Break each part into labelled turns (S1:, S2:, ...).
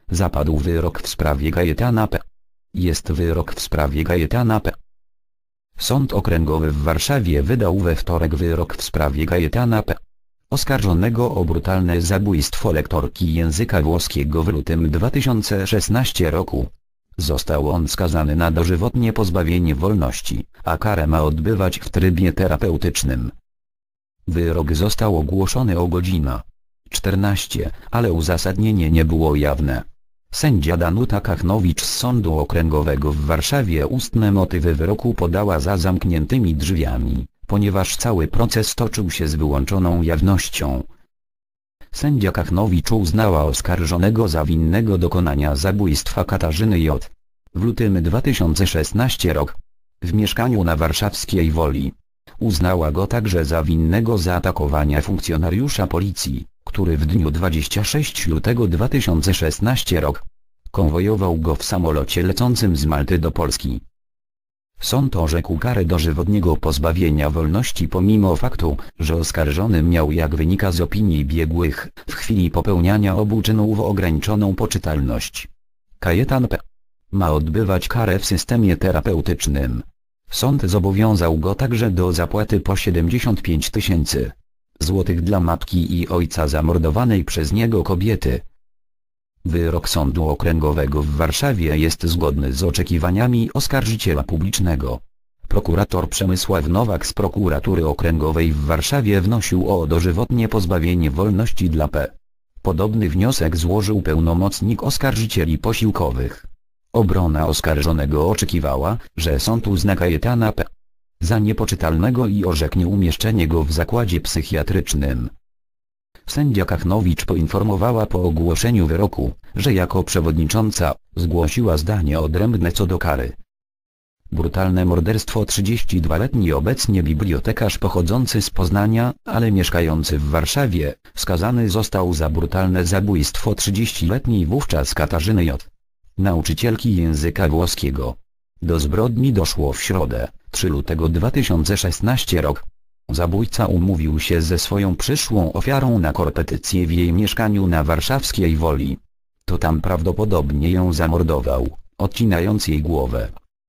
S1: Zapadł wyrok w sprawie Kajetana P. Jest wyrok w sprawie Kajetana P. Sąd Okręgowy w Warszawie wydał we wtorek wyrok w sprawie Kajetana P., oskarżonego o brutalne zabójstwo lektorki języka włoskiego w lutym 2016 roku. Został on skazany na dożywotnie pozbawienie wolności, a karę ma odbywać w trybie terapeutycznym. Wyrok został ogłoszony o godzinę 14, ale uzasadnienie nie było jawne. Sędzia Danuta Kachnowicz z Sądu Okręgowego w Warszawie ustne motywy wyroku podała za zamkniętymi drzwiami, ponieważ cały proces toczył się z wyłączoną jawnością. Sędzia Kachnowicz uznała oskarżonego za winnego dokonania zabójstwa Katarzyny J. w lutym 2016 rok w mieszkaniu na Warszawskiej Woli. Uznała go także za winnego zaatakowania funkcjonariusza policji, który w dniu 26 lutego 2016 rok konwojował go w samolocie lecącym z Malty do Polski. Sąd orzekł karę dożywotniego pozbawienia wolności pomimo faktu, że oskarżony miał, jak wynika z opinii biegłych, w chwili popełniania obu czynów ograniczoną poczytalność. Kajetan P. ma odbywać karę w systemie terapeutycznym. Sąd zobowiązał go także do zapłaty po 75 000 złotych dla matki i ojca zamordowanej przez niego kobiety. Wyrok Sądu Okręgowego w Warszawie jest zgodny z oczekiwaniami oskarżyciela publicznego. Prokurator Przemysław Nowak z Prokuratury Okręgowej w Warszawie wnosił o dożywotnie pozbawienie wolności dla P. Podobny wniosek złożył pełnomocnik oskarżycieli posiłkowych. Obrona oskarżonego oczekiwała, że sąd uzna Kajetana P. za niepoczytalnego i orzeknie umieszczenie go w zakładzie psychiatrycznym. Sędzia Kachnowicz poinformowała po ogłoszeniu wyroku, że jako przewodnicząca zgłosiła zdanie odrębne co do kary. Brutalne morderstwo. 32-letni obecnie bibliotekarz pochodzący z Poznania, ale mieszkający w Warszawie, skazany został za brutalne zabójstwo 30-letniej wówczas Katarzyny J., nauczycielki języka włoskiego. Do zbrodni doszło w środę, 3 lutego 2016 rok. Zabójca umówił się ze swoją przyszłą ofiarą na korepetycję w jej mieszkaniu na Warszawskiej Woli. To tam prawdopodobnie ją zamordował, odcinając jej głowę.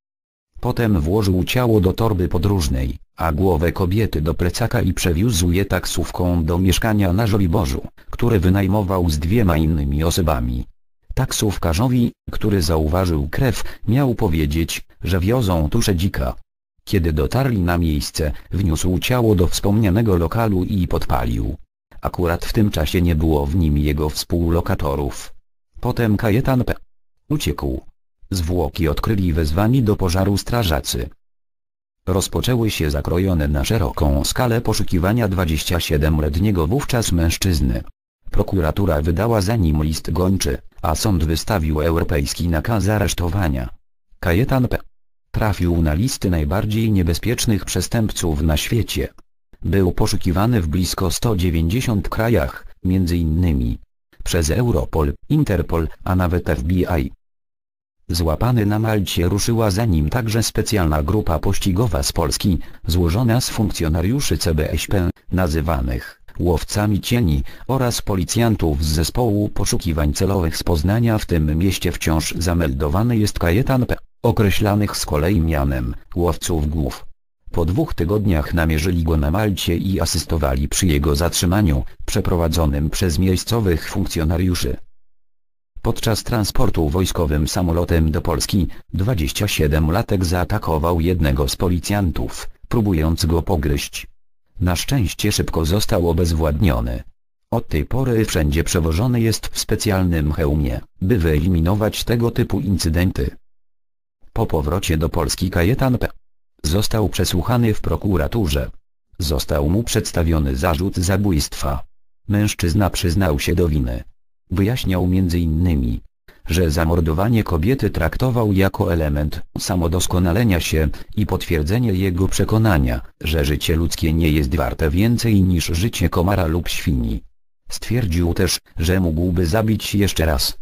S1: Potem włożył ciało do torby podróżnej, a głowę kobiety do plecaka i przewiózł je taksówką do mieszkania na Żoliborzu, które wynajmował z 2 innymi osobami. Taksówkarzowi, który zauważył krew, miał powiedzieć, że wiozą tuszę dzika. Kiedy dotarli na miejsce, wniósł ciało do wspomnianego lokalu i podpalił. Akurat w tym czasie nie było w nim jego współlokatorów. Potem Kajetan P. uciekł. Zwłoki odkryli wezwani do pożaru strażacy. Rozpoczęły się zakrojone na szeroką skalę poszukiwania 27-letniego wówczas mężczyzny. Prokuratura wydała za nim list gończy, a sąd wystawił europejski nakaz aresztowania. Kajetan P. trafił na listy najbardziej niebezpiecznych przestępców na świecie. Był poszukiwany w blisko 190 krajach, m.in. przez Europol, Interpol, a nawet FBI. Złapany na Malcie ruszyła za nim także specjalna grupa pościgowa z Polski, złożona z funkcjonariuszy CBŚP, nazywanych łowcami cieni, oraz policjantów z zespołu poszukiwań celowych z Poznania. W tym mieście wciąż zameldowany jest Kajetan P., określanych z kolei mianem łowców głów. Po 2 tygodniach namierzyli go na Malcie i asystowali przy jego zatrzymaniu, przeprowadzonym przez miejscowych funkcjonariuszy. Podczas transportu wojskowym samolotem do Polski, 27-latek zaatakował jednego z policjantów, próbując go pogryźć. Na szczęście szybko został obezwładniony. Od tej pory wszędzie przewożony jest w specjalnym hełmie, by wyeliminować tego typu incydenty. Po powrocie do Polski Kajetan P. został przesłuchany w prokuraturze. Został mu przedstawiony zarzut zabójstwa. Mężczyzna przyznał się do winy. Wyjaśniał m.in., że zamordowanie kobiety traktował jako element samodoskonalenia się i potwierdzenie jego przekonania, że życie ludzkie nie jest warte więcej niż życie komara lub świni. Stwierdził też, że mógłby zabić jeszcze raz,